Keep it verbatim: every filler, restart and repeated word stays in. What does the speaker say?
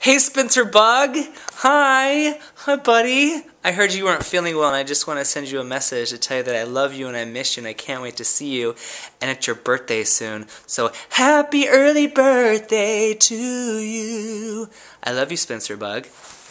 Hey Spencer Bug! Hi! Hi buddy! I heard you weren't feeling well and I just want to send you a message to tell you that I love you and I miss you and I can't wait to see you, and it's your birthday soon. So happy early birthday to you! I love you, Spencer Bug.